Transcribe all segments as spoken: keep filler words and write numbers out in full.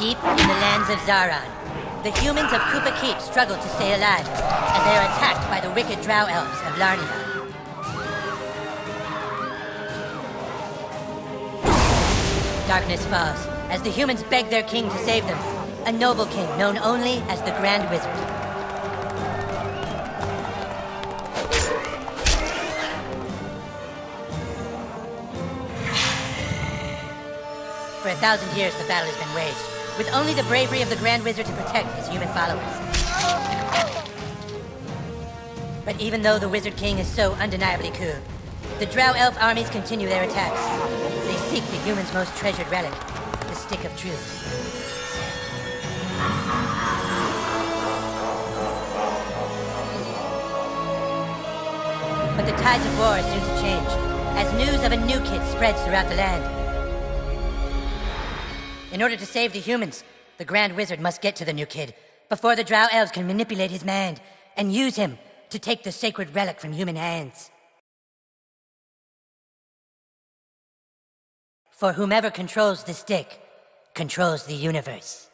Deep in the lands of Zaron, the humans of Kupa Keep struggle to stay alive as they are attacked by the wicked drow elves of Larnia. Darkness falls as the humans beg their king to save them, a noble king known only as the Grand Wizard. For a thousand years, the battle has been waged, with only the bravery of the Grand Wizard to protect his human followers. But even though the Wizard King is so undeniably cool, the Drow Elf armies continue their attacks. They seek the humans' most treasured relic, the Stick of Truth. But the tides of war are soon to change, as news of a new kid spreads throughout the land. In order to save the humans, the Grand Wizard must get to the new kid before the Drow Elves can manipulate his mind and use him to take the sacred relic from human hands. For whomever controls the stick controls the universe.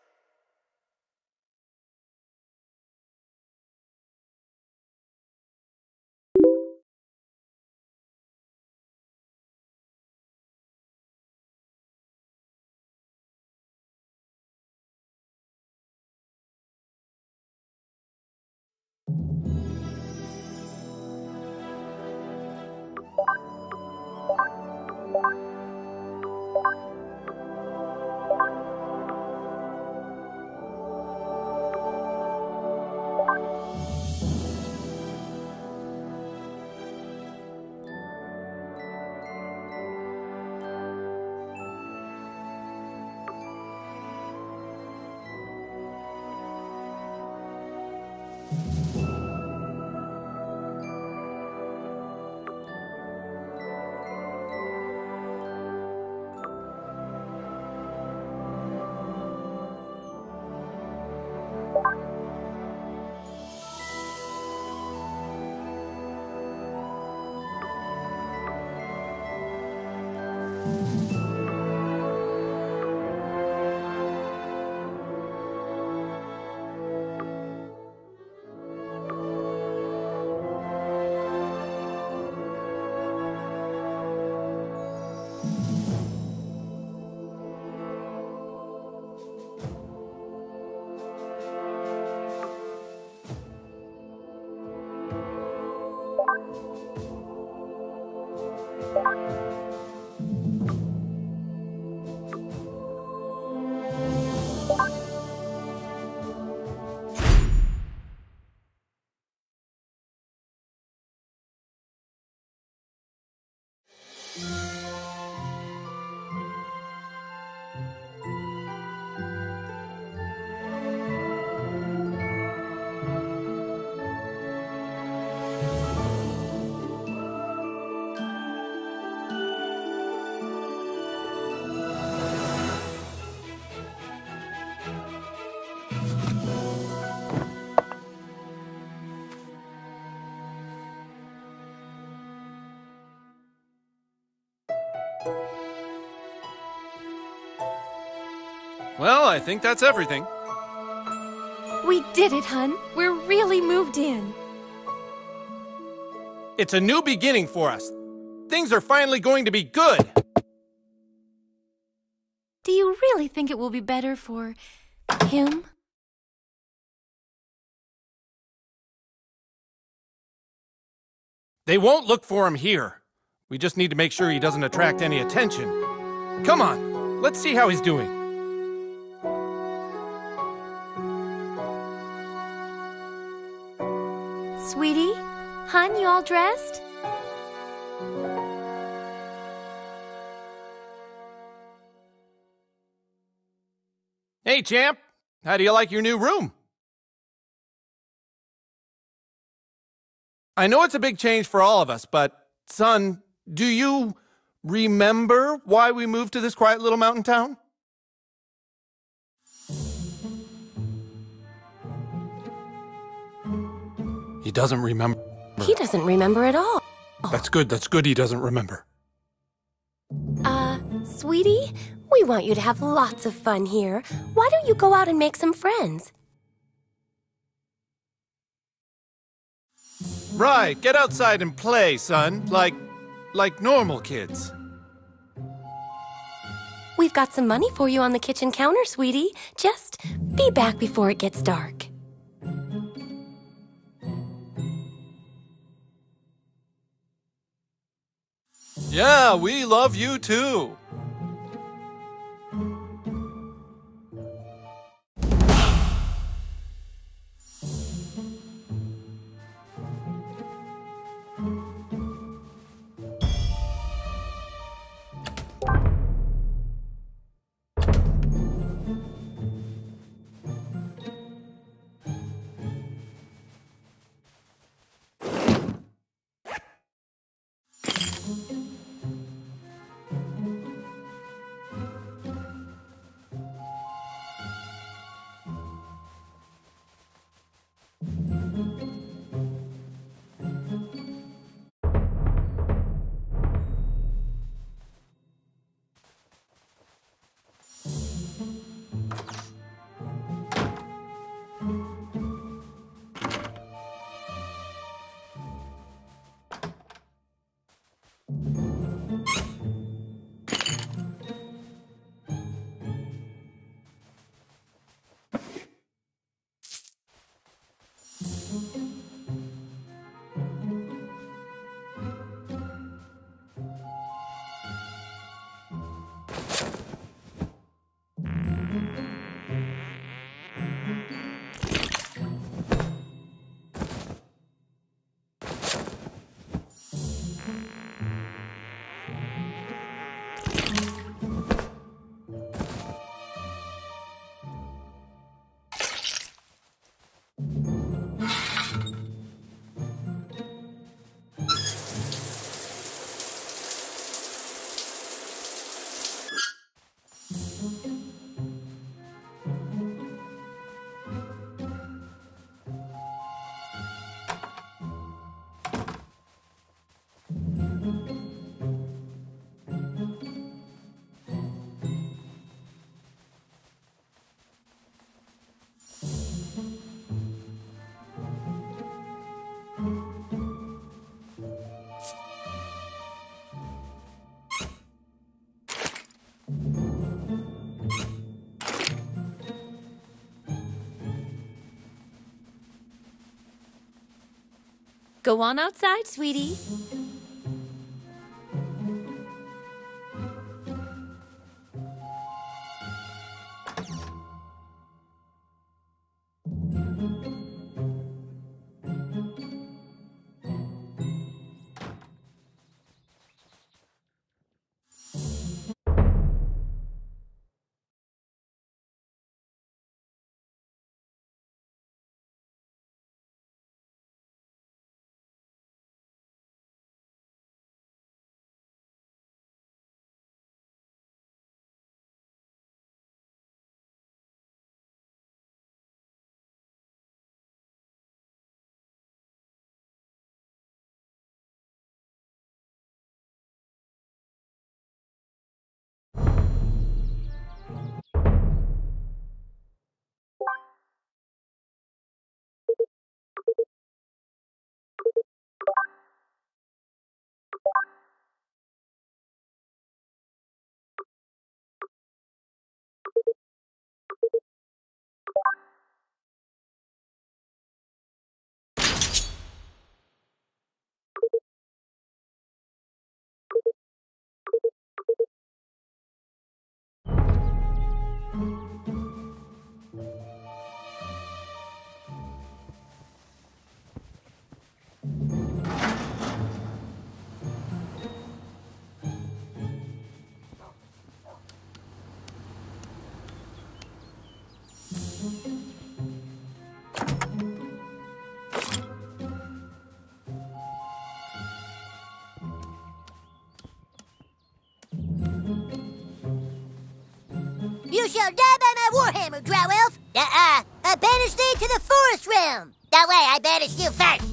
Well, I think that's everything. We did it, hun. We're really moved in. It's a new beginning for us. Things are finally going to be good. Do you really think it will be better for him? They won't look for him here. We just need to make sure he doesn't attract any attention. Come on, let's see how he's doing. Sweetie? Hun, you all dressed? Hey, champ. How do you like your new room? I know it's a big change for all of us, but, son, do you remember why we moved to this quiet little mountain town? He doesn't remember. He doesn't remember at all. That's good, that's good he doesn't remember. Uh, Sweetie, we want you to have lots of fun here. Why don't you go out and make some friends? Right, get outside and play, son. Like, like normal kids. We've got some money for you on the kitchen counter, sweetie. Just be back before it gets dark. Yeah, we love you too. Go on outside, sweetie. You shall die by my warhammer, Drow Elf! Uh-uh. I banish thee to the forest realm! That way, I banish you first!